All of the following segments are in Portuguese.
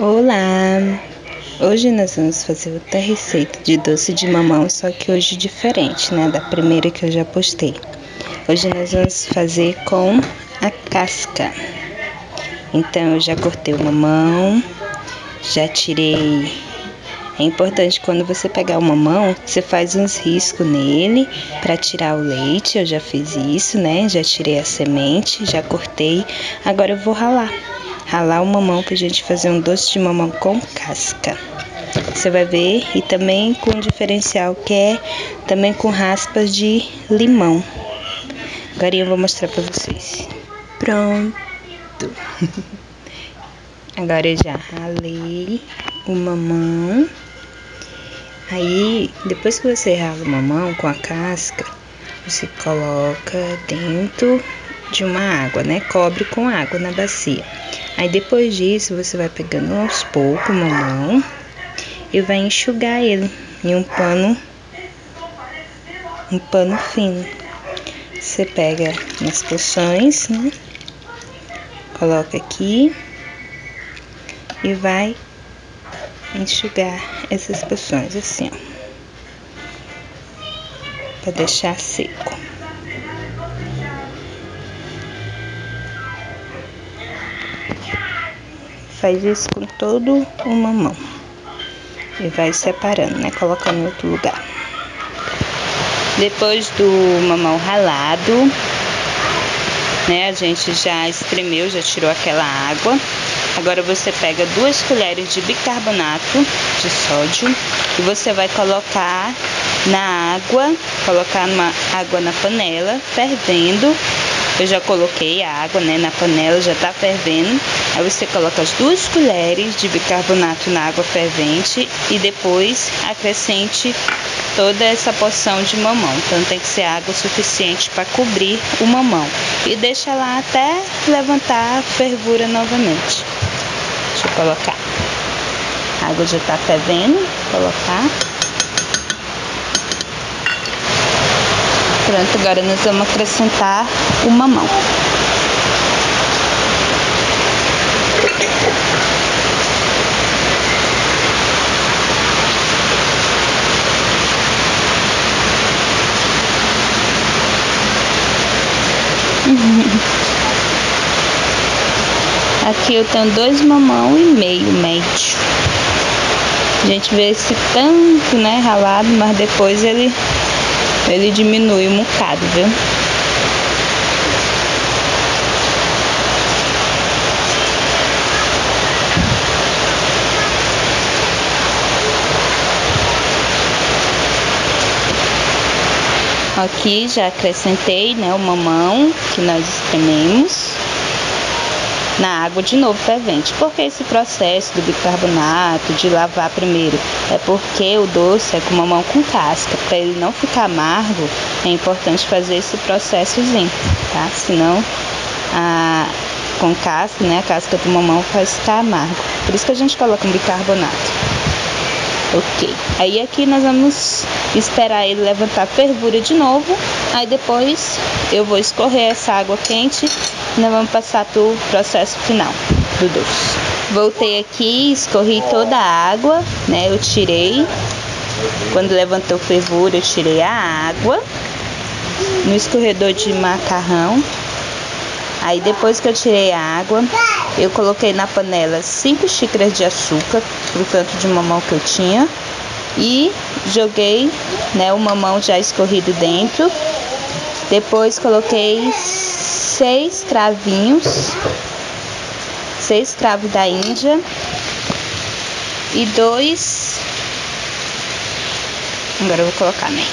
Olá! Hoje nós vamos fazer outra receita de doce de mamão, só que hoje diferente, né, da primeira que eu já postei. Hoje nós vamos fazer com a casca. Então eu já cortei o mamão, já tirei. É importante quando você pegar o mamão, você faz uns riscos nele para tirar o leite. Eu já fiz isso, né? Já tirei a semente, já cortei. Agora eu vou ralar o mamão pra gente fazer um doce de mamão com casca. Você vai ver, e também com diferencial que é também com raspas de limão. Agora eu vou mostrar pra vocês. Pronto. Agora eu já ralei o mamão. Aí, depois que você rala o mamão com a casca, você coloca dentro de uma água, né? Cobre com água na bacia. Aí depois disso, você vai pegando aos poucos o mamão e vai enxugar ele em um pano fino. Você pega nas porções, né? Coloca aqui e vai enxugar essas porções assim, ó, para deixar seco. Faz isso com todo o mamão e vai separando, né? Colocando em outro lugar. Depois do mamão ralado, né? A gente já espremeu, já tirou aquela água. Agora você pega 2 colheres de bicarbonato de sódio e você vai colocar na água, colocar uma água na panela, fervendo. Eu já coloquei a água, né, na panela, já tá fervendo. Aí você coloca as 2 colheres de bicarbonato na água fervente e depois acrescente toda essa porção de mamão. Então tem que ser água suficiente para cobrir o mamão. E deixa lá até levantar a fervura novamente. Deixa eu colocar. A água já tá fervendo, vou colocar. Pronto, agora nós vamos acrescentar o mamão. Aqui eu tenho 2 mamão e meio médio. A gente vê esse tanto, né, ralado, mas depois ele diminui um bocado, viu? Aqui já acrescentei, né, o mamão que nós esprememos na água de novo fervente. Porque esse processo do bicarbonato, de lavar primeiro, é porque o doce é com mamão com casca. Para ele não ficar amargo, é importante fazer esse processozinho, tá? Senão, com casca, né, a casca do mamão vai ficar amargo. Por isso que a gente coloca um bicarbonato. Ok, aí aqui nós vamos esperar ele levantar a fervura de novo. Aí depois eu vou escorrer essa água quente e nós vamos passar para o processo final do doce. Voltei aqui, escorri toda a água, né? Eu tirei, quando levantou fervura eu tirei a água no escorredor de macarrão. Aí depois que eu tirei a água, eu coloquei na panela 5 xícaras de açúcar, pro tanto de mamão que eu tinha, e joguei, né, o mamão já escorrido dentro. Depois coloquei 6 cravinhos, 6 cravos da Índia e 2, agora eu vou colocar, né,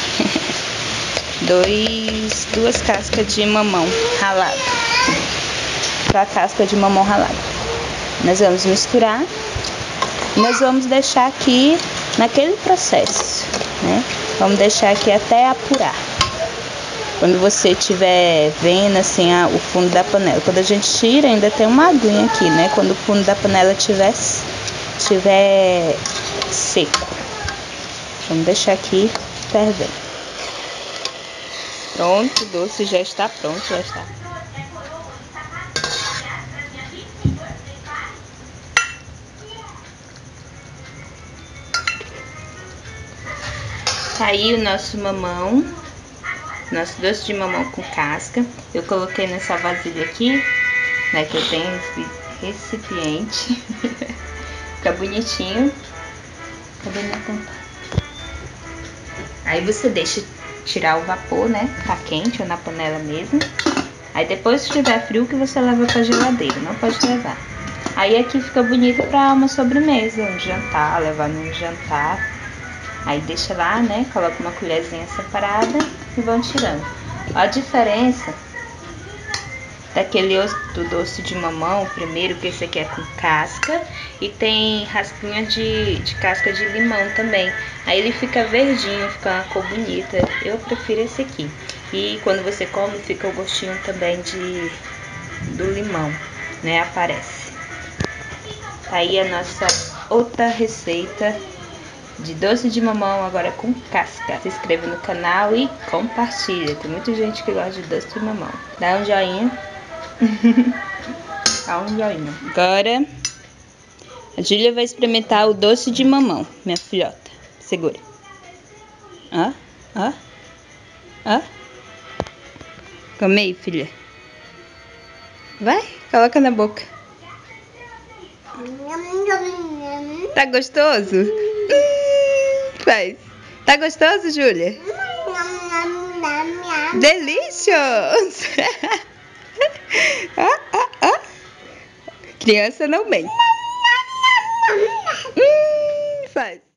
2 cascas de mamão ralado. Para a casca de mamão ralado. Nós vamos misturar. Nós vamos deixar aqui naquele processo, né? Vamos deixar aqui até apurar. Quando você estiver vendo assim o fundo da panela. Quando a gente tira, ainda tem uma aguinha aqui, né? Quando o fundo da panela estiver seco. Vamos deixar aqui fervendo. Pronto, o doce já está pronto, já está. Tá aí o nosso mamão, nosso doce de mamão com casca. Eu coloquei nessa vasilha aqui, né, que eu tenho esse recipiente. Fica bonitinho. Cadê minha tampa? Aí você deixa tirar o vapor, né? Tá quente ou na panela mesmo. Aí depois que estiver frio que você leva pra geladeira, não pode levar. Aí aqui fica bonito pra uma sobremesa, um jantar, levar num jantar. Aí deixa lá, né? Coloca uma colherzinha separada e vão tirando. A diferença daquele do doce de mamão, primeiro, que esse aqui é com casca e tem raspinha de casca de limão também. Aí ele fica verdinho, fica uma cor bonita. Eu prefiro esse aqui. E quando você come, fica o gostinho também do limão, né? Aparece. Tá aí a nossa outra receita de doce de mamão, agora com casca. Se inscreva no canal e compartilha. Tem muita gente que gosta de doce de mamão. Dá um joinha. Dá um joinha. Agora, a Júlia vai experimentar o doce de mamão, minha filhota. Segura. Ó, ó, ó. Come aí, filha. Vai, coloca na boca. Tá gostoso? Faz. Tá gostoso, Júlia? Delicioso! Ó, ó, ó. Criança não mente. Faz.